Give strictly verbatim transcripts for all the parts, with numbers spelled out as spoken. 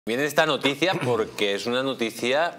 Viene esta noticia porque es una noticia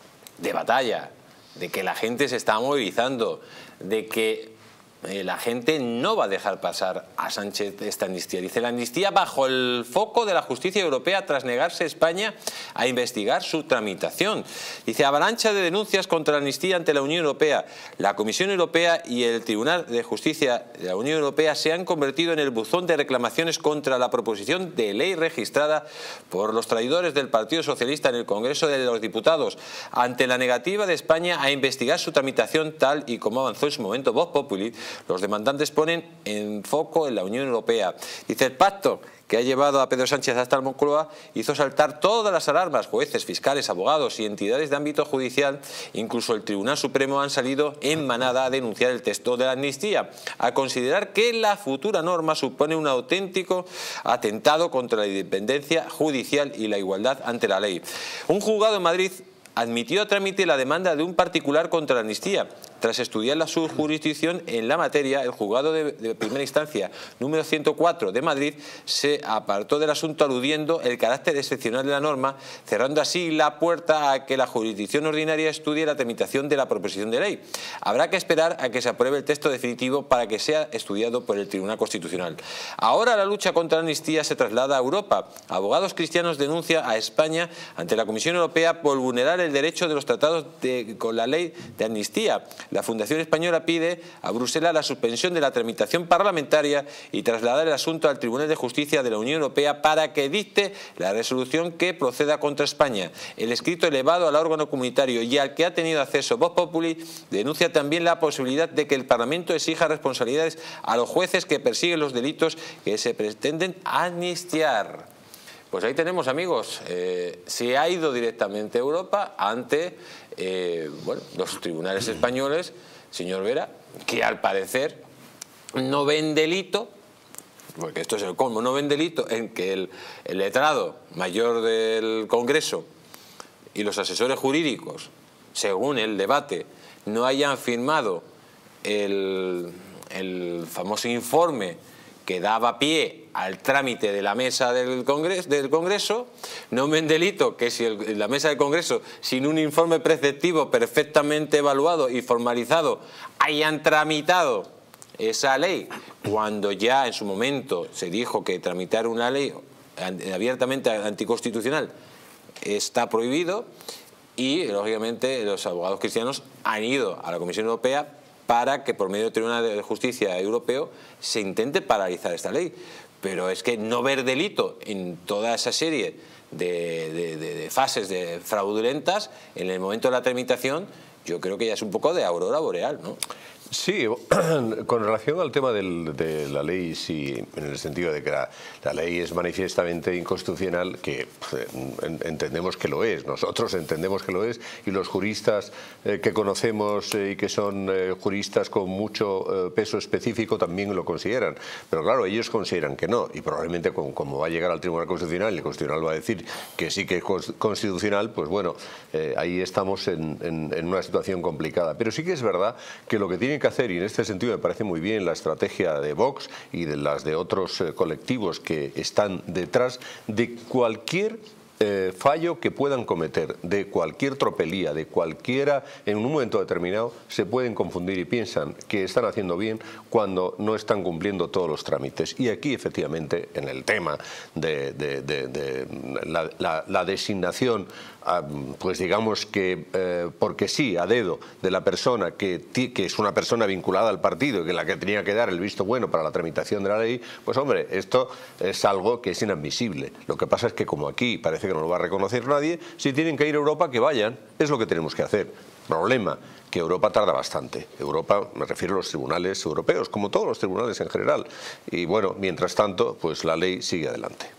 de batalla, de que la gente se está movilizando, de que eh, la gente no va a dejar pasar a Sánchez esta amnistía. Dice, la amnistía bajo el foco de la justicia europea tras negarse España a investigar su tramitación. Dice, avalancha de denuncias contra la amnistía ante la Unión Europea. La Comisión Europea y el Tribunal de Justicia de la Unión Europea se han convertido en el buzón de reclamaciones contra la proposición de ley registrada por los traidores del Partido Socialista en el Congreso de los Diputados, ante la negativa de España a investigar su tramitación, tal y como avanzó en su momento Vox Populi. Los demandantes ponen en foco en la Unión Europea. Dice, el pacto que ha llevado a Pedro Sánchez hasta la Moncloa hizo saltar todas las alarmas. Jueces, fiscales, abogados y entidades de ámbito judicial, incluso el Tribunal Supremo, han salido en manada a denunciar el texto de la amnistía, a considerar que la futura norma supone un auténtico atentado contra la independencia judicial y la igualdad ante la ley. Un juzgado en Madrid admitió a trámite la demanda de un particular contra la amnistía. Tras estudiar la subjurisdicción en la materia, el juzgado de, de primera instancia número ciento cuatro de Madrid se apartó del asunto aludiendo el carácter excepcional de la norma, cerrando así la puerta a que la jurisdicción ordinaria estudie la tramitación de la proposición de ley. Habrá que esperar a que se apruebe el texto definitivo para que sea estudiado por el Tribunal Constitucional. Ahora la lucha contra la amnistía se traslada a Europa. Abogados cristianos denuncian a España ante la Comisión Europea por vulnerar el derecho de los tratados de, con la ley de amnistía. La Fundación Española pide a Bruselas la suspensión de la tramitación parlamentaria y trasladar el asunto al Tribunal de Justicia de la Unión Europea para que dicte la resolución que proceda contra España. El escrito elevado al órgano comunitario y al que ha tenido acceso Vox Populi denuncia también la posibilidad de que el Parlamento exija responsabilidades a los jueces que persiguen los delitos que se pretenden amnistiar. Pues ahí tenemos, amigos, eh, se ha ido directamente a Europa ante eh, bueno, los tribunales españoles, señor Vera, que al parecer no ven delito, porque esto es el colmo, no ven delito en que el, el letrado mayor del Congreso y los asesores jurídicos, según el debate, no hayan firmado el, el famoso informe que daba pie al trámite de la mesa del Congreso, del Congreso. No ven delito que si el, la mesa del Congreso, sin un informe preceptivo perfectamente evaluado y formalizado, hayan tramitado esa ley, cuando ya en su momento se dijo que tramitar una ley abiertamente anticonstitucional está prohibido, y lógicamente los abogados cristianos han ido a la Comisión Europea para que por medio del Tribunal de Justicia Europeo se intente paralizar esta ley. Pero es que no ver delito en toda esa serie de, de, de, de fases de fraudulentas en el momento de la tramitación, yo creo que ya es un poco de aurora boreal, ¿no? Sí, con relación al tema del, de la ley, sí, en el sentido de que la, la ley es manifiestamente inconstitucional, que pues, en, entendemos que lo es, nosotros entendemos que lo es, y los juristas eh, que conocemos eh, y que son eh, juristas con mucho eh, peso específico también lo consideran. Pero claro, ellos consideran que no, y probablemente como, como va a llegar al Tribunal Constitucional y el Constitucional va a decir que sí que es constitucional, pues bueno, eh, ahí estamos en, en, en una situación complicada. Pero sí que es verdad que lo que tiene que hacer, y en este sentido me parece muy bien la estrategia de Vox y de las de otros eh, colectivos que están detrás de cualquier Eh, fallo que puedan cometer, de cualquier tropelía, de cualquiera, en un momento determinado se pueden confundir y piensan que están haciendo bien cuando no están cumpliendo todos los trámites. Y aquí efectivamente en el tema de, de, de, de la, la, la designación, pues digamos que eh, porque sí, a dedo, de la persona que, que es una persona vinculada al partido y que la que tenía que dar el visto bueno para la tramitación de la ley, pues hombre, esto es algo que es inadmisible. Lo que pasa es que como aquí parece que no lo va a reconocer nadie, si tienen que ir a Europa, que vayan, es lo que tenemos que hacer. Problema, que Europa tarda bastante. Europa, me refiero a los tribunales europeos, como todos los tribunales en general. Y bueno, mientras tanto, pues la ley sigue adelante.